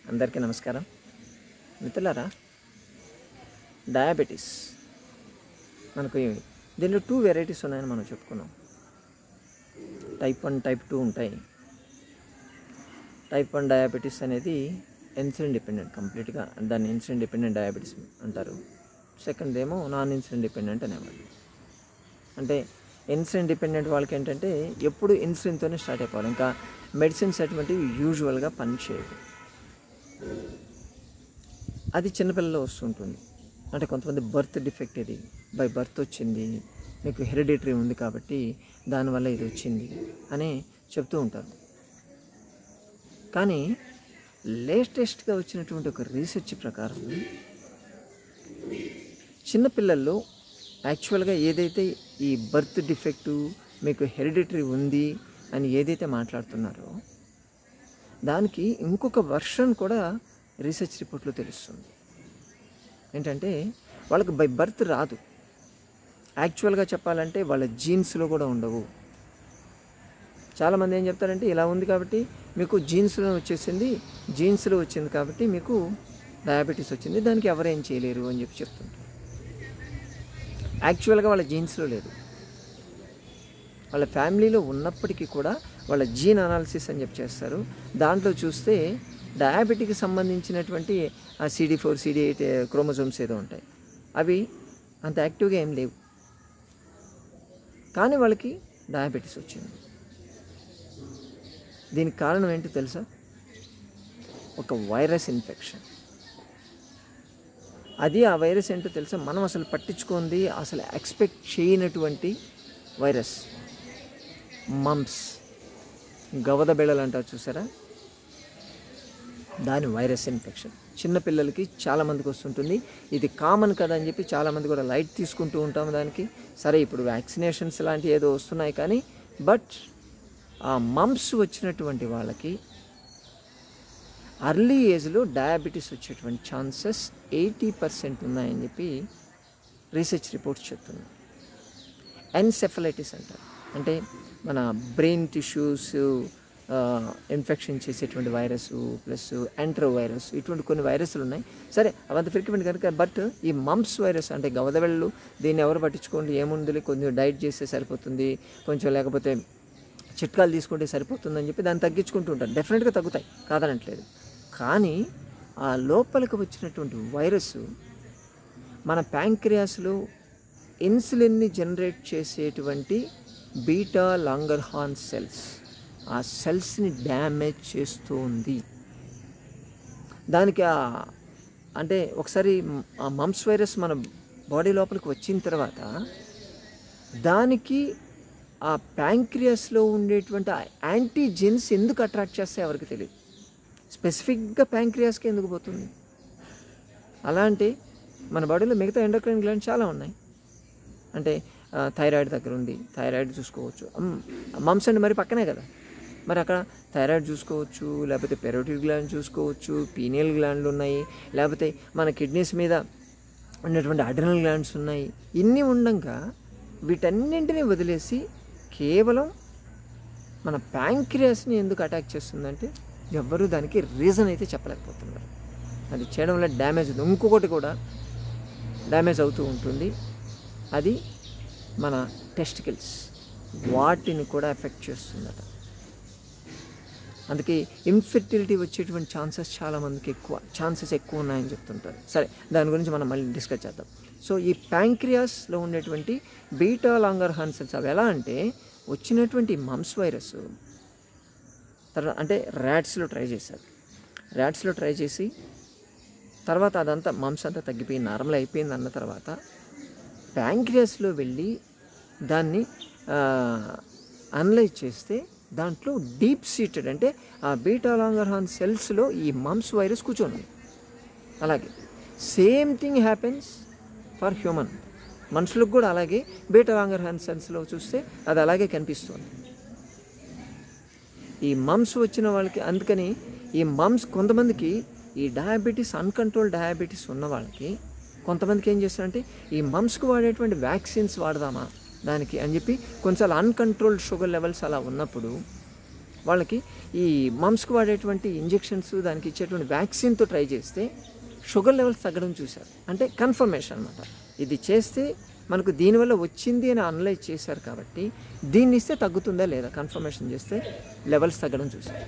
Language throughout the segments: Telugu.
అందరికీ నమస్కారం. మిత్రులారా, డయాబెటీస్ మనకు దీనిలో 2 వెరైటీస్ ఉన్నాయని మనం చెప్పుకున్నాం. టైప్ 1, టైప్ 2 ఉంటాయి. టైప్ 1 డయాబెటీస్ అనేది ఇన్సులిన్ డిపెండెంట్, కంప్లీట్గా దాన్ని ఇన్సులిన్ డిపెండెంట్ డయాబెటీస్ అంటారు. సెకండ్ ఏమో నాన్ ఇన్సులిన్ డిపెండెంట్ అనేవాళ్ళు. అంటే ఇన్సులిన్ డిపెండెంట్ వాళ్ళకి ఏంటంటే ఎప్పుడు ఇన్సులిన్తోనే స్టార్ట్ అయిపోవాలి, ఇంకా మెడిసిన్స్ అటువంటివి యూజువల్గా పనిచేయవు. అది చిన్నపిల్లల్లో వస్తుంటుంది. అంటే కొంతమంది బర్త్ డిఫెక్ట్, ఇది బై బర్త్ వచ్చింది, మీకు హెరిడిటరీ ఉంది కాబట్టి దానివల్ల ఇది వచ్చింది అని చెప్తూ ఉంటారు. కానీ లేటెస్ట్గా వచ్చినటువంటి ఒక రీసెర్చ్ ప్రకారం చిన్నపిల్లల్లో యాక్చువల్గా ఏదైతే ఈ బర్త్ డిఫెక్టు, మీకు హెరిడిటరీ ఉంది అని ఏదైతే మాట్లాడుతున్నారో దానికి ఇంకొక వర్షన్ కూడా రీసెర్చ్ రిపోర్ట్లో తెలుస్తుంది. ఏంటంటే వాళ్ళకి బై బర్త్ రాదు, యాక్చువల్గా చెప్పాలంటే వాళ్ళ జీన్స్లో కూడా ఉండవు. చాలామంది ఏం చెప్తారంటే ఇలా ఉంది కాబట్టి మీకు జీన్స్లో వచ్చింది కాబట్టి మీకు డయాబెటీస్ వచ్చింది, దానికి ఎవరేం చేయలేరు అని చెప్తుంటారు. యాక్చువల్గా వాళ్ళ జీన్స్లో లేదు, వాళ్ళ ఫ్యామిలీలో ఉన్నప్పటికీ కూడా వాళ్ళ జీన్ అనాలిసిస్ అని చేస్తారు. దాంట్లో చూస్తే డయాబెటీకి సంబంధించినటువంటి ఆ CD4, CD8 క్రోమోజోమ్స్ ఏదో ఉంటాయి, అవి అంత యాక్టివ్గా ఏం లేవు, కానీ వాళ్ళకి డయాబెటీస్ వచ్చింది. దీనికి కారణం ఏంటో తెలుసా? ఒక వైరస్ ఇన్ఫెక్షన్. అది ఆ వైరస్ ఏంటో తెలుసా? మనం అసలు పట్టించుకుంది, అసలు ఎక్స్పెక్ట్ చేయనటువంటి వైరస్, మంప్స్, గవద బెళ్ళలు అంటారు చూసారా, దాని వైరస్ ఇన్ఫెక్షన్ చిన్నపిల్లలకి చాలామందికి వస్తుంటుంది. ఇది కామన్ కదా అని చెప్పి చాలామంది కూడా లైట్ తీసుకుంటూ ఉంటాము దానికి. సరే, ఇప్పుడు వ్యాక్సినేషన్స్ లాంటివి ఏదో వస్తున్నాయి, కానీ బట్ ఆ మంప్స్ వచ్చినటువంటి వాళ్ళకి అర్లీ ఏజ్లో డయాబెటీస్ వచ్చేటువంటి ఛాన్సెస్ 80% ఉన్నాయని చెప్పి రీసెర్చ్ రిపోర్ట్స్ చెప్తున్నాయి. ఎన్సెఫలైటిస్ అంటారు, అంటే మన బ్రెయిన్ టిష్యూస్ ఇన్ఫెక్షన్ చేసేటువంటి వైరస్ ప్లస్ ఎంట్రో వైరస్, ఇటువంటి కొన్ని వైరస్లు ఉన్నాయి. సరే, అవంత ఫ్రీక్వెంట్ కనుక, బట్ ఈ మంప్స్ వైరస్ అంటే గవదవెళ్ళు, దీన్ని ఎవరు పట్టించుకోండి, ఏముంది కొంచెం డైట్ చేస్తే సరిపోతుంది, కొంచెం లేకపోతే చిట్కాలు తీసుకుంటే సరిపోతుందని చెప్పి దాన్ని తగ్గించుకుంటూ ఉంటారు. డెఫినెట్గా తగ్గుతాయి, కాదనట్లేదు. కానీ ఆ లోపలికి వచ్చినటువంటి వైరస్ మన ప్యాంక్రియాస్లో ఇన్సులిన్ని జనరేట్ చేసేటువంటి బీటా లాంగర్హాన్ సెల్స్, ఆ సెల్స్ని డ్యామేజ్ చేస్తూ ఉంది. దానికి అంటే ఒకసారి ఆ మంప్స్ వైరస్ మన బాడీ లోపలికి వచ్చిన తర్వాత దానికి ఆ ప్యాంక్రియాస్లో ఉండేటువంటి యాంటీజెన్స్ ఎందుకు అట్రాక్ట్ చేస్తాయి ఎవరికి తెలియదు. స్పెసిఫిక్గా ప్యాంక్రియాస్కి ఎందుకు పోతుంది? అలా అంటే మన బాడీలో మిగతా ఎండోక్రైన్ గ్లాండ్ చాలా ఉన్నాయి. అంటే థైరాయిడ్ దగ్గర ఉంది, థైరాయిడ్ చూసుకోవచ్చు. మంప్స్ అంటే మరి పక్కనే కదా, మరి అక్కడ థైరాయిడ్ చూసుకోవచ్చు, లేకపోతే పెరోటిడ్ గ్లాండ్ చూసుకోవచ్చు, పీనియల్ గ్లాండ్లు ఉన్నాయి, లేకపోతే మన కిడ్నీస్ మీద ఉన్నటువంటి అడ్రినల్ గ్లాండ్స్ ఉన్నాయి. ఇన్ని ఉండగా వీటన్నింటినీ వదిలేసి కేవలం మన ప్యాంక్రియాస్ని ఎందుకు అటాక్ చేస్తుందంటే ఎవ్వరూ దానికి రీజన్ అయితే చెప్పలేకపోతున్నారు. అది చేయడం వల్ల డ్యామేజ్ ఉంది. ఇంకొకటి కూడా డ్యామేజ్ అవుతూ ఉంటుంది, అది మన టెస్టికల్స్, వాటిని కూడా ఎఫెక్ట్ చేస్తుందట. అందుకే ఇన్ఫెర్టిలిటీ వచ్చేటువంటి చాలామందికి ఛాన్సెస్ ఎక్కువ ఉన్నాయని చెప్తుంటారు. సరే, దాని గురించి మనం మళ్ళీ డిస్కస్ చేద్దాం. సో ఈ ప్యాంక్రియాస్లో ఉండేటువంటి బీటా లాంగర్హాన్ సెల్స్ అవి ఎలా అంటే వచ్చినటువంటి మంప్స్ వైరస్ తర్వాత అంటే ర్యాట్స్లో ట్రై చేసి తర్వాత అదంతా మంప్స్ అంతా తగ్గిపోయి నార్మల్ అయిపోయింది అన్న తర్వాత ప్యాంక్రియాస్లో వెళ్ళి దాన్ని అనలైజ్ చేస్తే దాంట్లో డీప్ సీటెడ్ అంటే ఆ బీటా లాంగర్హాన్ సెల్స్లో ఈ మంప్స్ వైరస్ కూర్చొని. అలాగే same thing happens for human, మనుషులకు కూడా అలాగే బీటా లాంగర్హాన్ సెల్స్లో చూస్తే అది అలాగే కనిపిస్తుంది. ఈ మంప్స్ వచ్చిన వాళ్ళకి, అందుకని ఈ మంప్స్ కొంతమందికి ఈ డయాబెటీస్, అన్కంట్రోల్ డయాబెటీస్ ఉన్న వాళ్ళకి కొంతమందికి ఏం చేస్తారంటే ఈ మంప్స్కి వాడేటువంటి వ్యాక్సిన్స్ వాడదామా దానికి అని చెప్పి కొంచెం అన్కంట్రోల్డ్ షుగర్ లెవెల్స్ అలా ఉన్నప్పుడు వాళ్ళకి ఈ మమ్స్కి వాడేటువంటి ఇంజెక్షన్స్ దానికి ఇచ్చేటువంటి వ్యాక్సిన్తో ట్రై చేస్తే షుగర్ లెవెల్స్ తగ్గడం చూశారు. అంటే కన్ఫర్మేషన్ అనమాట, ఇది చేస్తే మనకు దీనివల్ల వచ్చింది అని అనలైజ్ చేశారు కాబట్టి దీన్ని ఇస్తే తగ్గుతుందా లేదా కన్ఫర్మేషన్ చేస్తే లెవెల్స్ తగ్గడం చూశారు.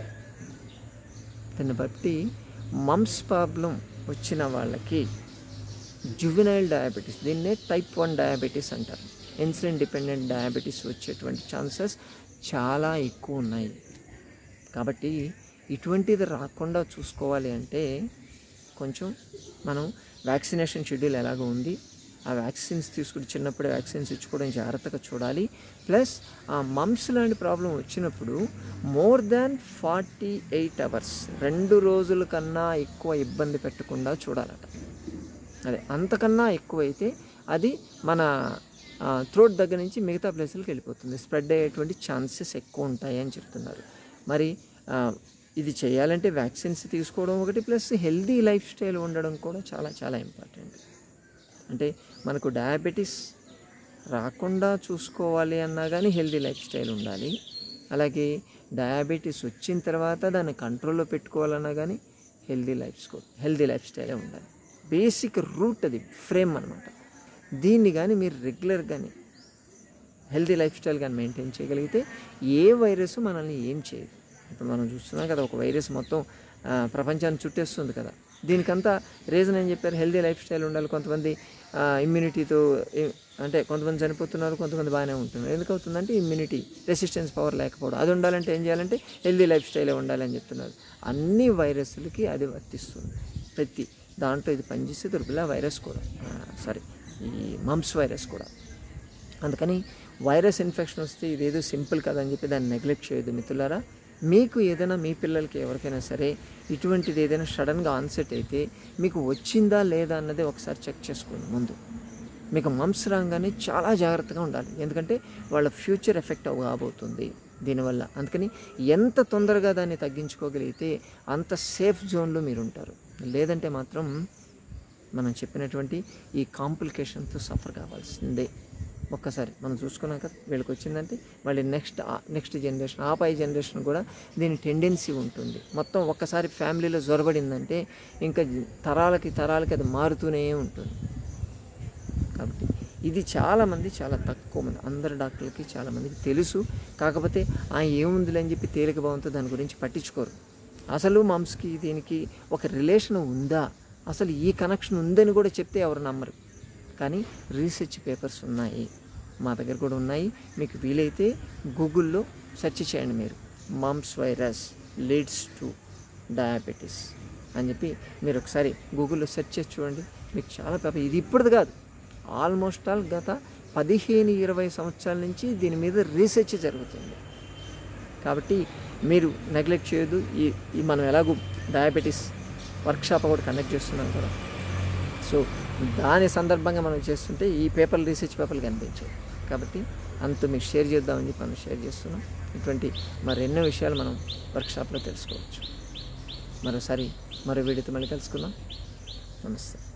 దాన్ని బట్టి మమ్స్ ప్రాబ్లం వచ్చిన వాళ్ళకి జువెనైల్ డయాబెటీస్, దీన్నే టైప్ 1 డయాబెటీస్ అంటారు, ఇన్సులిన్ డిపెండెంట్ డయాబెటీస్ వచ్చేటువంటి ఛాన్సెస్ చాలా ఎక్కువ ఉన్నాయి. కాబట్టి ఇటువంటిది రాకుండా చూసుకోవాలి అంటే కొంచెం మనం వ్యాక్సినేషన్ షెడ్యూల్ ఎలాగో ఉంది, ఆ వ్యాక్సిన్స్ తీసుకుని చిన్నప్పుడే వ్యాక్సిన్స్ ఇచ్చుకోవడం జాగ్రత్తగా చూడాలి. ప్లస్ ఆ మమ్స్ లాంటి ప్రాబ్లం వచ్చినప్పుడు మోర్ దాన్ 48 అవర్స్ 2 రోజుల కన్నా ఎక్కువ ఇబ్బంది పెట్టకుండా చూడాలట. అదే అంతకన్నా ఎక్కువైతే అది మన థ్రోట్ దగ్గర నుంచి మిగతా ప్లేసులకు వెళ్ళిపోతుంది, స్ప్రెడ్ అయ్యేటువంటి ఛాన్సెస్ ఎక్కువ ఉంటాయి అని చెప్తున్నారు. మరి ఇది చేయాలంటే వ్యాక్సిన్స్ తీసుకోవడం ఒకటి, ప్లస్ హెల్దీ లైఫ్ స్టైల్ ఉండడం కూడా చాలా చాలా ఇంపార్టెంట్. అంటే మనకు డయాబెటీస్ రాకుండా చూసుకోవాలి అన్నా కానీ హెల్దీ లైఫ్ స్టైల్ ఉండాలి. అలాగే డయాబెటీస్ వచ్చిన తర్వాత దాన్ని కంట్రోల్లో పెట్టుకోవాలన్నా కానీ హెల్దీ లైఫ్ స్టైలే ఉండాలి. బేసిక్ రూట్ అది, ఫ్రేమ్ అనమాట. దీన్ని కానీ మీరు రెగ్యులర్గానే హెల్దీ లైఫ్ స్టైల్ కానీ మెయింటైన్ చేయగలిగితే ఏ వైరస్ మనల్ని ఏం చేయదు. ఇప్పుడు మనం చూస్తున్నాం కదా, ఒక వైరస్ మొత్తం ప్రపంచాన్ని చుట్టేస్తుంది కదా. దీనికంతా రీజన్ ఏం చెప్పారు, హెల్దీ లైఫ్ స్టైల్ ఉండాలి. కొంతమంది ఇమ్యూనిటీతో అంటే కొంతమంది చనిపోతున్నారు, కొంతమంది బాగానే ఉంటున్నారు. ఎందుకు అవుతుందంటే ఇమ్యూనిటీ రెసిస్టెన్స్ పవర్ లేకపోవడం. అది ఉండాలంటే ఏం చేయాలంటే హెల్దీ లైఫ్ స్టైలే ఉండాలని చెప్తున్నారు. అన్ని వైరస్లకి అది వర్తిస్తుంది. ప్రతి దాంట్లో ఇది పనిచేసే దుర్బల వైరస్ కూడా, ఈ మమ్స్ వైరస్ కూడా. అందుకని వైరస్ ఇన్ఫెక్షన్ వస్తే ఇదేదో సింపుల్ కదని చెప్పి దాన్ని నెగ్లెక్ట్ చేయొద్దు మిత్రులారా. మీకు ఏదైనా మీ పిల్లలకి ఎవరికైనా సరే ఇటువంటిది ఏదైనా సడన్గా ఆన్సెట్ అయితే మీకు వచ్చిందా లేదా అన్నది ఒకసారి చెక్ చేసుకోండి ముందు. మీకు మమ్స్ రాగానే చాలా జాగ్రత్తగా ఉండాలి, ఎందుకంటే వాళ్ళ ఫ్యూచర్ ఎఫెక్ట్ కాబోతుంది దీనివల్ల. అందుకని ఎంత తొందరగా దాన్ని తగ్గించుకోగలిగితే అంత సేఫ్ జోన్లో మీరు ఉంటారు. లేదంటే మాత్రం మనం చెప్పినటువంటి ఈ కాంప్లికేషన్తో సఫర్ కావాల్సిందే. ఒక్కసారి మనం చూసుకున్నాక వీళ్ళకి వచ్చిందంటే మళ్ళీ నెక్స్ట్ జనరేషన్, పై జనరేషన్ కూడా దీని టెండెన్సీ ఉంటుంది. మొత్తం ఒక్కసారి ఫ్యామిలీలో జొరబడిందంటే ఇంకా తరాలకి అది మారుతూనే ఉంటుంది. కాబట్టి ఇది చాలామంది, చాలా తక్కువ మంది, అందరు డాక్టర్లకి చాలామందికి తెలుసు. కాకపోతే ఏముందిలే అని చెప్పి తేలిక భావంతో దాని గురించి పట్టించుకోరు. అసలు మమ్స్కి దీనికి ఒక రిలేషన్ ఉందా, అసలు ఈ కనెక్షన్ ఉందని కూడా చెప్తే ఎవరు నమ్మరు. కానీ రీసెర్చ్ పేపర్స్ ఉన్నాయి, మా దగ్గర కూడా ఉన్నాయి. మీకు వీలైతే గూగుల్లో సెర్చ్ చేయండి మీరు, mumps virus leads to diabetes అని చెప్పి మీరు ఒకసారి గూగుల్లో సెర్చ్ చేసి చూడండి. మీకు చాలా పేపర్, ఇది ఇప్పుడుది కాదు, ఆల్మోస్ట్ ఆల్ గత 15-20 సంవత్సరాల నుంచి దీని మీద రీసెర్చ్ జరుగుతుంది. కాబట్టి మీరు నెగ్లెక్ట్ చేయొద్దు. ఈ మనం ఎలాగో డయాబెటీస్ వర్క్షాప్ కూడా కండక్ట్ చేస్తున్నాం కదా, సో దాని సందర్భంగా మనం చేస్తుంటే ఈ పేపర్లు, రీసెర్చ్ పేపర్లు కనిపించాయి. కాబట్టి అంత మీకు షేర్ చేద్దామని చెప్పి మనం షేర్ చేస్తున్నాం. ఇటువంటి మరెన్నో విషయాలు మనం వర్క్షాప్లో తెలుసుకోవచ్చు. మరోసారి మరో వీడియోతో మళ్ళీ కలుసుకుందాం. నమస్తే.